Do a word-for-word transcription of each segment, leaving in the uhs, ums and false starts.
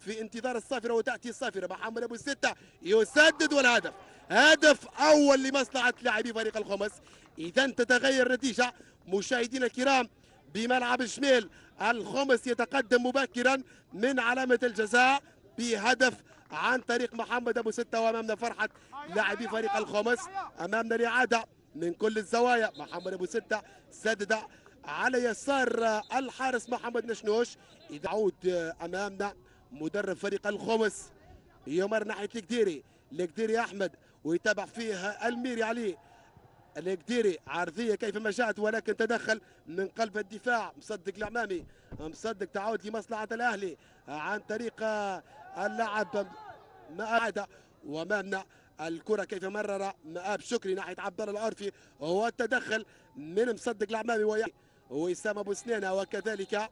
في انتظار الصافرة وتأتي الصافرة. محمد أبو الستة يسدد والهدف، هدف أول لمصلحة لاعبي فريق الخمس. إذا تتغير النتيجة مشاهدينا الكرام بملعب الشمال. الخمس يتقدم مبكرا من علامة الجزاء بهدف عن طريق محمد أبو ستة، وأمامنا فرحة لاعبي فريق الخمس. أمامنا الإعادة من كل الزوايا. محمد أبو ستة سدد على يسار الحارس محمد نشنوش. إذا عود أمامنا مدرب فريق الخمس يمر ناحية القديري. القديري أحمد ويتابع فيه الميري عليه. القديري عرضية كيفما جاءت ولكن تدخل من قلب الدفاع. مصدق العمامي، مصدق تعود لمصلحة الأهلي عن طريق اللاعب مآب. وأمامنا الكرة كيف مرر مآب شكري ناحية عبد الله العرفي، والتدخل من مصدق العمامي ووسام أبو سنينة، وكذلك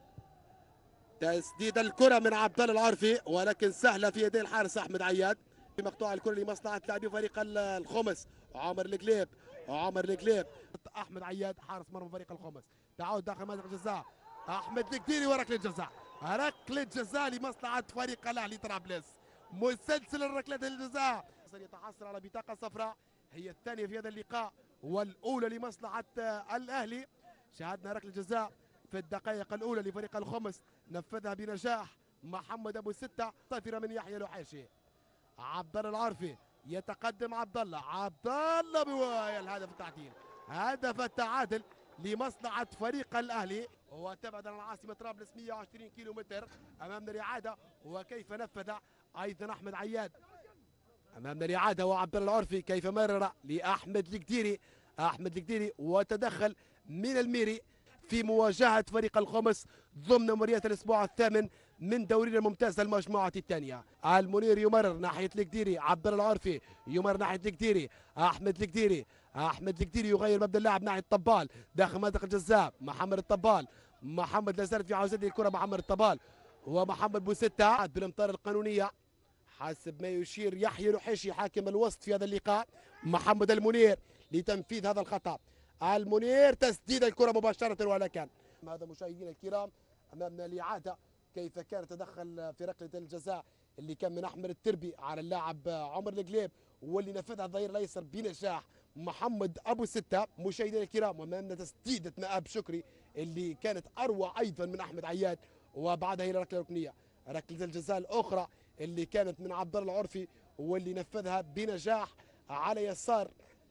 تسديد الكرة من عبد الله العرفي ولكن سهلة في يدي الحارس أحمد عياد. مقطوع الكرة لمصلحة لاعبي فريق الخمس. عمر القليب، عمر القليب أحمد عياد حارس مرمى فريق الخمس. تعود داخل منطقة الجزاء. أحمد القديري وركلة جزاء، ركلة جزاء لمصلحة فريق الأهلي طرابلس. مسلسل الركلات الجزاء يتحصل على بطاقة صفراء، هي الثانية في هذا اللقاء والأولى لمصلحة الأهلي. شاهدنا ركلة جزاء في الدقائق الأولى لفريق الخمس، نفذها بنجاح محمد أبو ستة. صافرة من يحيى الوحيشي. عبد الله العرفي يتقدم. عبد الله عبد الله بوايا الهدف التعديل، هدف التعادل لمصلحة فريق الأهلي. وتبعد عن العاصمة طرابلس مئة وعشرين كيلو متر. أمامنا الإعادة وكيف نفذ أيضا أحمد عياد. أمامنا الإعادة وعبد الله العرفي كيف مرر لأحمد القديري. أحمد القديري وتدخل من الميري في مواجهة فريق الخمس ضمن مباريات الأسبوع الثامن من دورينا الممتاز المجموعة الثانية. المنير يمرر ناحية القديري. عبد الله العرفي يمرر ناحية القديري. أحمد القديري أحمد القديري يغير مبدأ اللعب ناحية الطبال داخل منطقة الجزاء. محمد الطبال، محمد لا زالت في عوزة الكرة. محمد الطبال ومحمد بوستة بالامطار القانونية حسب ما يشير يحيى الوحيشي حاكم الوسط في هذا اللقاء. محمد المنير لتنفيذ هذا الخطأ. المنير تسديد الكرة مباشرة ولكن هذا مشاهدينا الكرام أمامنا الإعادة كيف كان تدخل في ركلة الجزاء اللي كان من أحمد التربي على اللاعب عمر القليب واللي نفذها الظهير الأيسر بنجاح محمد أبو ستة. مشاهدينا الكرام وأمامنا تسديدة مآب شكري اللي كانت أروع أيضا من أحمد عياد، وبعدها إلى ركلة ركنية. ركلة الجزاء الأخرى اللي كانت من عبد الله العرفي واللي نفذها بنجاح على يسار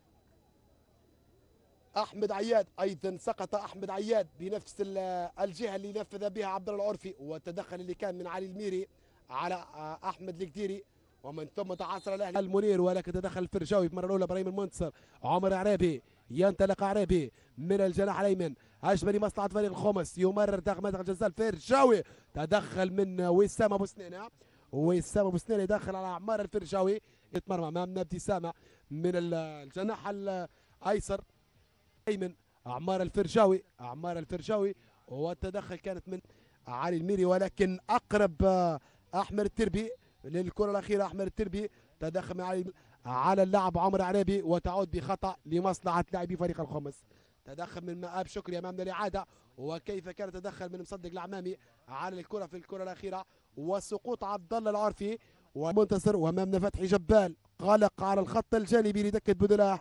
احمد عياد. ايضا سقط احمد عياد بنفس الجهه اللي نفذ بها عبد الله العرفي، والتدخل اللي كان من علي الميري على احمد القديري، ومن ثم تعاصر الاهلي المنير ولكن تدخل الفرجاوي في المره الاولى. ابراهيم المنتصر، عمر عرابي ينطلق عرابي من الجناح الايمن. هجمه لمصلحه فريق الخمس يمرر داخل منطقه الجزاء. الفرجاوي تدخل من وسام ابو سنينه. وسام ابو سنينه يدخل على عمار الفرجاوي. يتمرمى امامنا ابتسامه من الجناح الايسر ايمن. اعمار الفرجاوي اعمار الفرجاوي والتدخل كانت من علي الميري ولكن اقرب احمد التربي للكره الاخيره. احمد التربي تدخل من علي على اللاعب عمر عرابي وتعود بخطا لمصلحه لاعبي فريق الخمس. تدخل من مآب شكري امامنا الاعاده وكيف كان تدخل من مصدق العمامي على الكره في الكره الاخيره وسقوط عبد الله العرفي ومنتصر. وامامنا فتحي جبال قلق على الخط الجانبي لدكه بدلاء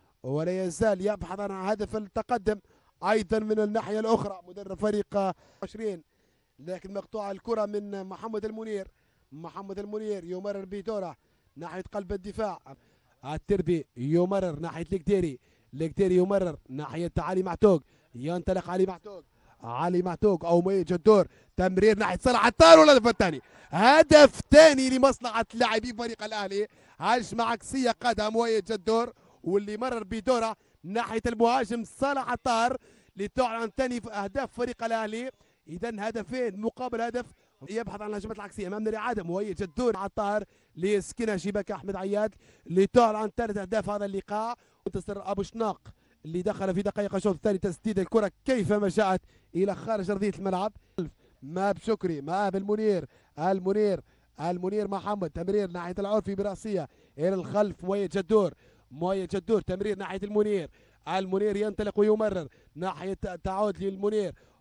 ولا يزال يبحث عن هدف التقدم ايضا من الناحيه الاخرى مدرب فريق عشرين، لكن مقطوعه الكره من محمد المنير. محمد المنير يمرر بدوره ناحيه قلب الدفاع. التربي يمرر ناحيه القديري. القديري يمرر ناحيه علي معتوق. ينطلق علي معتوق. علي معتوق او مي جدور. تمرير ناحيه صلاح عطار والهدف الثاني. هدف ثاني لمصلحه لاعبي فريق الاهلي. هجمه عكسيه قادها موي جدور واللي مرر بدوره ناحيه المهاجم صالح عطار لتعلن ثاني اهداف فريق الاهلي. اذا هدفين مقابل هدف. يبحث عن الهجمات العكسيه امامنا الاعاده موي جدور عطار ليسكنها شباك احمد عياد لتعلن ثالث اهداف هذا اللقاء. منتصر ابو شناق اللي دخل في دقائق الشوط الثاني تسديد الكره كيفما جاءت الى خارج ارضيه الملعب. ماب شكري ماب المنير المنير المنير محمد تمرير ناحيه العرفي براسيه الى الخلف. موي جدور موي جدور تمرير ناحيه المنير. المنير ينطلق ويمرر ناحيه تعود للمنير.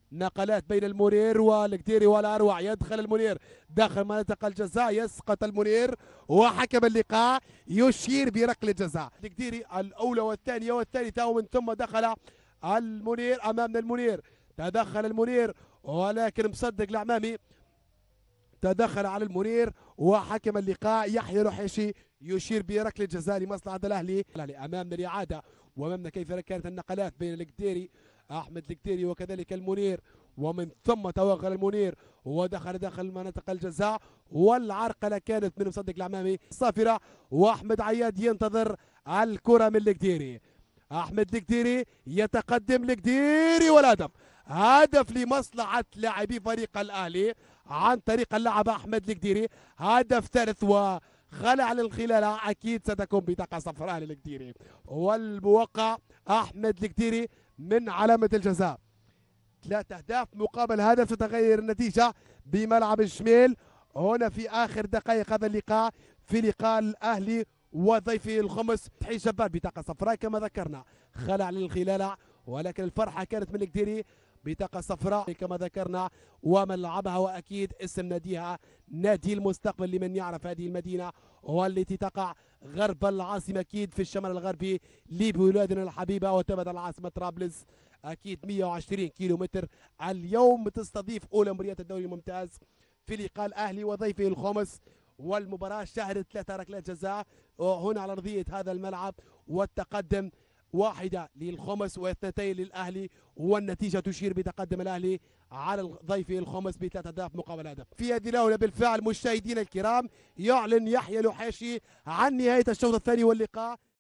نقلات بين المنير والقديري والاروع. يدخل المنير داخل منطقه الجزاء، يسقط المنير وحكم اللقاء يشير بركله جزاء. القديري الاولى والثانيه والثالثه، ومن ثم دخل المنير امامنا. المنير تدخل المنير ولكن مصدق العمامي تدخل على المنير وحكم اللقاء يحيى الوحيشي يشير بركله جزاء لمصلحه الاهلي. امامنا الاعاده وامامنا كيف كانت النقلات بين القديري احمد القديري وكذلك المنير، ومن ثم توغل المنير ودخل داخل منطقه الجزاء، والعرقله كانت من مصدق العمامي صافره، واحمد عياد ينتظر الكره من القديري. احمد القديري يتقدم القديري والهدف، هدف لمصلحه لاعبي فريق الاهلي عن طريق اللاعب احمد القديري، هدف ثالث وخلع للخلالة اكيد ستكون بطاقه صفراء للقديري، والموقع احمد القديري من علامه الجزاء. ثلاث اهداف مقابل هدف، تتغير النتيجه بملعب الشميل هنا في اخر دقائق هذا اللقاء، في لقاء الاهلي وضيفه الخمس. تحيي جبار بطاقه صفراء كما ذكرنا، خلع للخلالة، ولكن الفرحه كانت من القديري بطاقة صفراء كما ذكرنا، ومن لعبها واكيد اسم ناديها نادي المستقبل لمن يعرف هذه المدينه والتي تقع غرب العاصمه اكيد في الشمال الغربي لبلادنا الحبيبه، وتبعد العاصمه طرابلس اكيد مئة وعشرين كيلو متر. اليوم تستضيف اولى مباريات الدوري الممتاز في لقاء الاهلي وضيفه الخمس، والمباراه شهدت ثلاث ركلات جزاء هنا على ارضيه هذا الملعب، والتقدم واحدة للخمس واثنتين للأهلي، والنتيجة تشير بتقدم الأهلي على ضيفه الخمس بثلاث أهداف مقابل هدف. في هذه الجولة بالفعل مشاهدينا الكرام يعلن يحيى الوحيشي عن نهاية الشوط الثاني واللقاء.